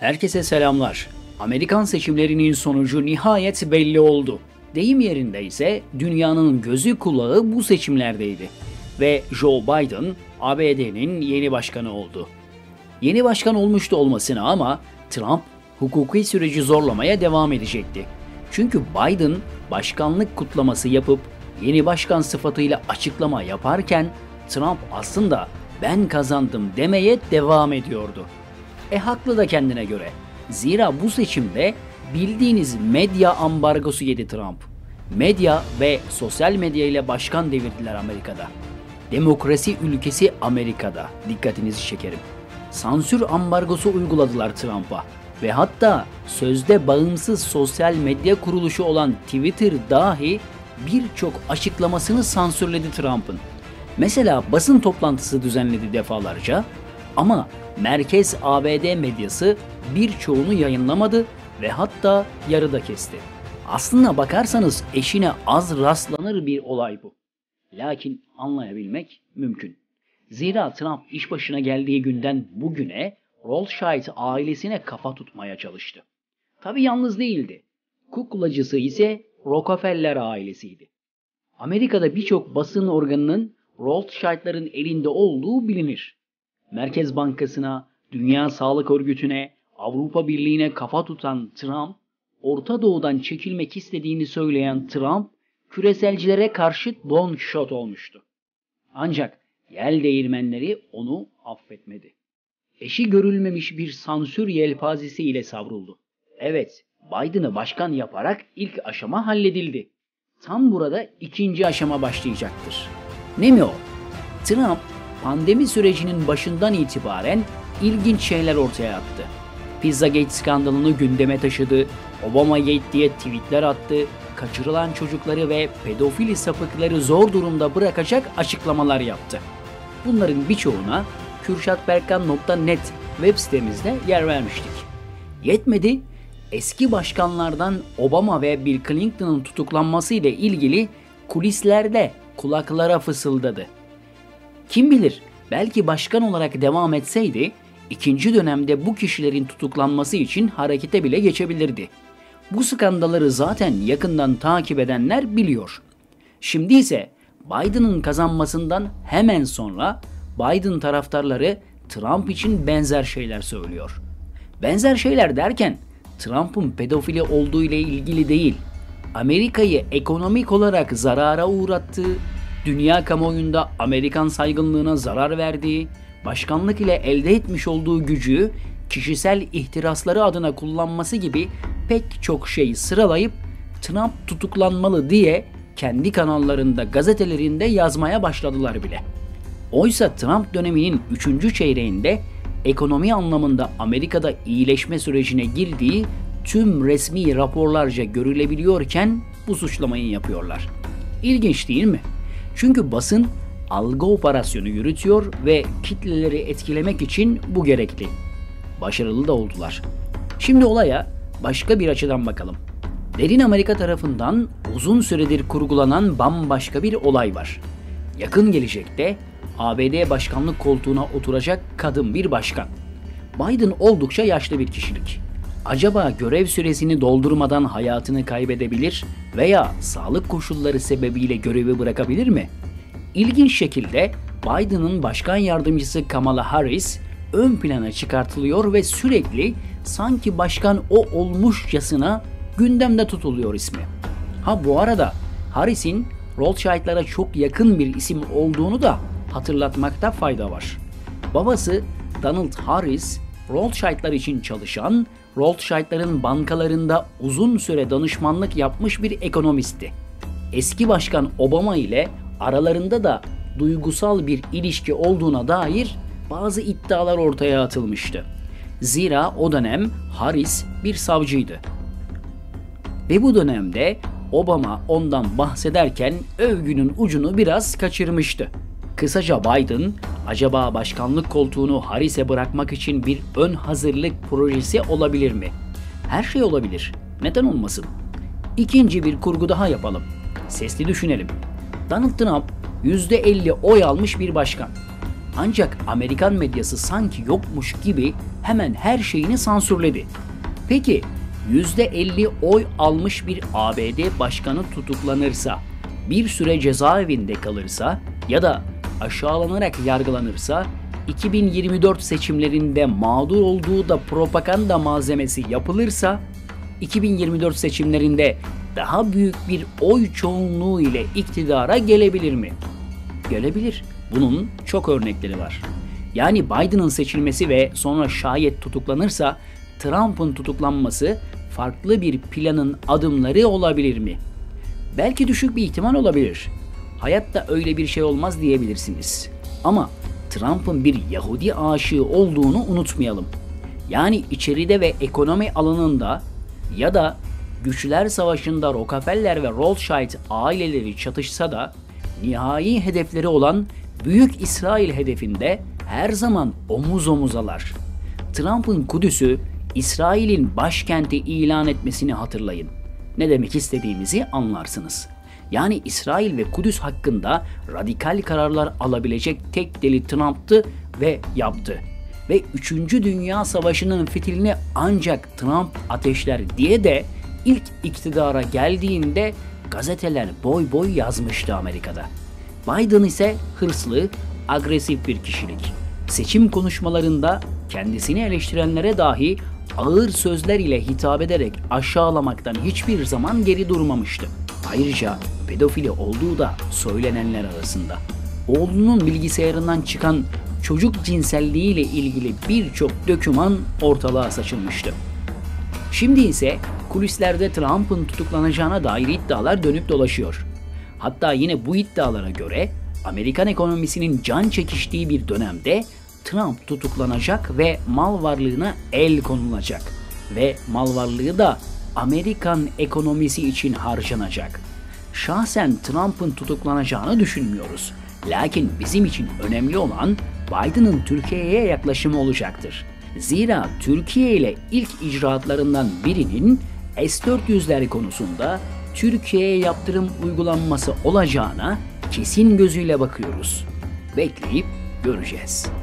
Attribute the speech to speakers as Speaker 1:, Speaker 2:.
Speaker 1: Herkese selamlar. Amerikan seçimlerinin sonucu nihayet belli oldu. Deyim yerinde ise dünyanın gözü kulağı bu seçimlerdeydi. Ve Joe Biden ABD'nin yeni başkanı oldu. Yeni başkan olmuştu olmasına ama Trump hukuki süreci zorlamaya devam edecekti. Çünkü Biden başkanlık kutlaması yapıp yeni başkan sıfatıyla açıklama yaparken Trump aslında ben kazandım demeye devam ediyordu. Haklı da kendine göre. Zira bu seçimde bildiğiniz medya ambargosu yedi Trump. Medya ve sosyal medya ile başkan devirdiler Amerika'da. Demokrasi ülkesi Amerika'da. Dikkatinizi çekerim. Sansür ambargosu uyguladılar Trump'a. Ve hatta sözde bağımsız sosyal medya kuruluşu olan Twitter dahi birçok açıklamasını sansürledi Trump'ın. Mesela basın toplantısı düzenledi defalarca ama merkez ABD medyası birçoğunu yayınlamadı ve hatta yarıda kesti. Aslına bakarsanız eşine az rastlanır bir olay bu. Lakin anlayabilmek mümkün. Zira Trump iş başına geldiği günden bugüne Rothschild ailesine kafa tutmaya çalıştı. Tabi yalnız değildi. Kuklacısı ise Rockefeller ailesiydi. Amerika'da birçok basın organının Rothschild'ların elinde olduğu bilinir. Merkez Bankası'na, Dünya Sağlık Örgütü'ne, Avrupa Birliği'ne kafa tutan Trump, Orta Doğu'dan çekilmek istediğini söyleyen Trump, küreselcilere karşı Don Quixote olmuştu. Ancak yel değirmenleri onu affetmedi. Eşi görülmemiş bir sansür yelpazesiyle savruldu. Evet, Biden'ı başkan yaparak ilk aşama halledildi. Tam burada ikinci aşama başlayacaktır. Ne mi o? Trump, pandemi sürecinin başından itibaren ilginç şeyler ortaya attı. Pizzagate skandalını gündeme taşıdı, Obamagate diye tweetler attı, kaçırılan çocukları ve pedofili sapıkları zor durumda bırakacak açıklamalar yaptı. Bunların birçoğuna kürşatberkan.net web sitemizde yer vermiştik. Yetmedi, eski başkanlardan Obama ve Bill Clinton'ın tutuklanması ile ilgili kulislerde kulaklara fısıldadı. Kim bilir, belki başkan olarak devam etseydi, ikinci dönemde bu kişilerin tutuklanması için harekete bile geçebilirdi. Bu skandalları zaten yakından takip edenler biliyor. Şimdi ise Biden'ın kazanmasından hemen sonra Biden taraftarları Trump için benzer şeyler söylüyor. Benzer şeyler derken Trump'ın pedofili olduğu ile ilgili değil, Amerika'yı ekonomik olarak zarara uğrattığı, dünya kamuoyunda Amerikan saygınlığına zarar verdiği, başkanlık ile elde etmiş olduğu gücü kişisel ihtirasları adına kullanması gibi pek çok şey sıralayıp Trump tutuklanmalı diye kendi kanallarında, gazetelerinde yazmaya başladılar bile. Oysa Trump döneminin 3. çeyreğinde ekonomi anlamında Amerika'da iyileşme sürecine girdiği tüm resmi raporlarca görülebiliyorken bu suçlamayı yapıyorlar. İlginç değil mi? Çünkü basın algı operasyonu yürütüyor ve kitleleri etkilemek için bu gerekli. Başarılı da oldular. Şimdi olaya başka bir açıdan bakalım. Derin Amerika tarafından uzun süredir kurgulanan bambaşka bir olay var. Yakın gelecekte ABD başkanlık koltuğuna oturacak kadın bir başkan. Biden oldukça yaşlı bir kişilik. Acaba görev süresini doldurmadan hayatını kaybedebilir veya sağlık koşulları sebebiyle görevi bırakabilir mi? İlginç şekilde Biden'ın başkan yardımcısı Kamala Harris ön plana çıkartılıyor ve sürekli sanki başkan o olmuşçasına gündemde tutuluyor ismi. Bu arada Harris'in Rothschild'lara çok yakın bir isim olduğunu da hatırlatmakta fayda var. Babası Donald Harris, Rothschild'lar için çalışan, Rothschild'ların bankalarında uzun süre danışmanlık yapmış bir ekonomistti. Eski başkan Obama ile aralarında da duygusal bir ilişki olduğuna dair bazı iddialar ortaya atılmıştı. Zira o dönem Harris bir savcıydı. Ve bu dönemde Obama ondan bahsederken övgünün ucunu biraz kaçırmıştı. Kısaca Biden, acaba başkanlık koltuğunu Harris'e bırakmak için bir ön hazırlık projesi olabilir mi? Her şey olabilir. Neden olmasın? İkinci bir kurgu daha yapalım. Sesli düşünelim. Donald Trump %50 oy almış bir başkan. Ancak Amerikan medyası sanki yokmuş gibi hemen her şeyini sansürledi. Peki %50 oy almış bir ABD başkanı tutuklanırsa, bir süre cezaevinde kalırsa ya da aşağılanarak yargılanırsa 2024 seçimlerinde mağdur olduğu da propaganda malzemesi yapılırsa 2024 seçimlerinde daha büyük bir oy çoğunluğu ile iktidara gelebilir mi? Gelebilir. Bunun çok örnekleri var. Yani Biden'ın seçilmesi ve sonra şayet tutuklanırsa Trump'ın tutuklanması farklı bir planın adımları olabilir mi? Belki düşük bir ihtimal olabilir. Hayatta öyle bir şey olmaz diyebilirsiniz. Ama Trump'ın bir Yahudi aşığı olduğunu unutmayalım. Yani içeride ve ekonomi alanında ya da Güçler Savaşı'nda Rockefeller ve Rothschild aileleri çatışsa da nihai hedefleri olan Büyük İsrail hedefinde her zaman omuz omuzalar. Trump'ın Kudüs'ü İsrail'in başkenti ilan etmesini hatırlayın. Ne demek istediğimizi anlarsınız. Yani İsrail ve Kudüs hakkında radikal kararlar alabilecek tek deli Trump'tı ve yaptı. Ve 3. Dünya Savaşı'nın fitilini ancak Trump ateşler diye de ilk iktidara geldiğinde gazeteler boy boy yazmıştı Amerika'da. Biden ise hırslı, agresif bir kişilik. Seçim konuşmalarında kendisini eleştirenlere dahi ağır sözler ile hitap ederek aşağılamaktan hiçbir zaman geri durmamıştı. Ayrıca pedofili olduğu da söylenenler arasında. Oğlunun bilgisayarından çıkan çocuk cinselliği ile ilgili birçok doküman ortalığa saçılmıştı. Şimdi ise kulislerde Trump'ın tutuklanacağına dair iddialar dönüp dolaşıyor. Hatta yine bu iddialara göre Amerikan ekonomisinin can çekiştiği bir dönemde Trump tutuklanacak ve mal varlığına el konulacak. Ve mal varlığı da Amerikan ekonomisi için harcanacak. Şahsen Trump'ın tutuklanacağını düşünmüyoruz. Lakin bizim için önemli olan Biden'ın Türkiye'ye yaklaşımı olacaktır. Zira Türkiye ile ilk icraatlarından birinin S-400'ler konusunda Türkiye'ye yaptırım uygulanması olacağına kesin gözüyle bakıyoruz. Bekleyip göreceğiz.